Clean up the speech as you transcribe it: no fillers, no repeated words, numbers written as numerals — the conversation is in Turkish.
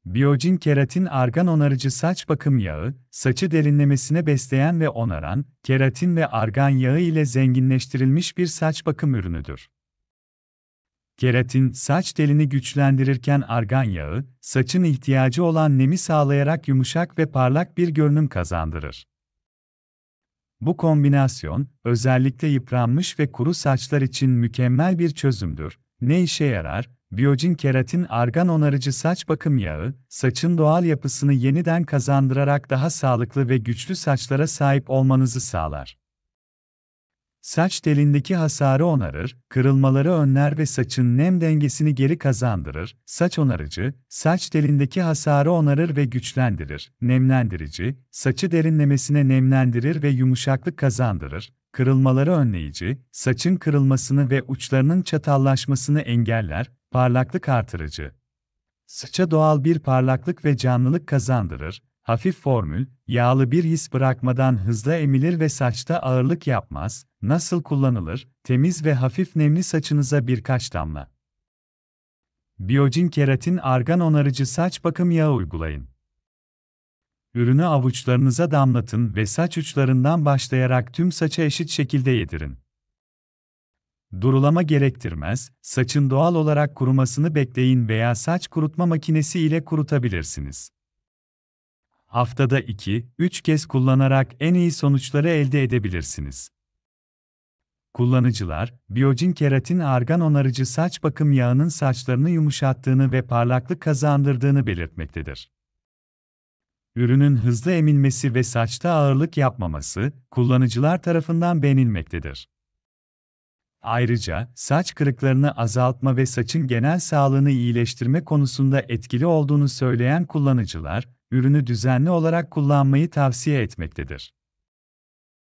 Biyogin keratin argan onarıcı saç bakım yağı, saçı derinlemesine besleyen ve onaran, keratin ve argan yağı ile zenginleştirilmiş bir saç bakım ürünüdür. Keratin, saç telini güçlendirirken argan yağı, saçın ihtiyacı olan nemi sağlayarak yumuşak ve parlak bir görünüm kazandırır. Bu kombinasyon, özellikle yıpranmış ve kuru saçlar için mükemmel bir çözümdür. Ne işe yarar? Biyogin keratin argan onarıcı saç bakım yağı, saçın doğal yapısını yeniden kazandırarak daha sağlıklı ve güçlü saçlara sahip olmanızı sağlar. Saç telindeki hasarı onarır, kırılmaları önler ve saçın nem dengesini geri kazandırır. Saç onarıcı, saç telindeki hasarı onarır ve güçlendirir. Nemlendirici, saçı derinlemesine nemlendirir ve yumuşaklık kazandırır. Kırılmaları önleyici, saçın kırılmasını ve uçlarının çatallaşmasını engeller. Parlaklık artırıcı, saça doğal bir parlaklık ve canlılık kazandırır. Hafif formül, yağlı bir his bırakmadan hızlı emilir ve saçta ağırlık yapmaz. Nasıl kullanılır? Temiz ve hafif nemli saçınıza birkaç damla Biyogin keratin argan onarıcı saç bakım yağı uygulayın. Ürünü avuçlarınıza damlatın ve saç uçlarından başlayarak tüm saça eşit şekilde yedirin. Durulama gerektirmez, saçın doğal olarak kurumasını bekleyin veya saç kurutma makinesi ile kurutabilirsiniz. Haftada 2-3 kez kullanarak en iyi sonuçları elde edebilirsiniz. Kullanıcılar, Biyogin keratin argan onarıcı saç bakım yağının saçlarını yumuşattığını ve parlaklık kazandırdığını belirtmektedir. Ürünün hızlı emilmesi ve saçta ağırlık yapmaması, kullanıcılar tarafından beğenilmektedir. Ayrıca, saç kırıklarını azaltma ve saçın genel sağlığını iyileştirme konusunda etkili olduğunu söyleyen kullanıcılar, ürünü düzenli olarak kullanmayı tavsiye etmektedir.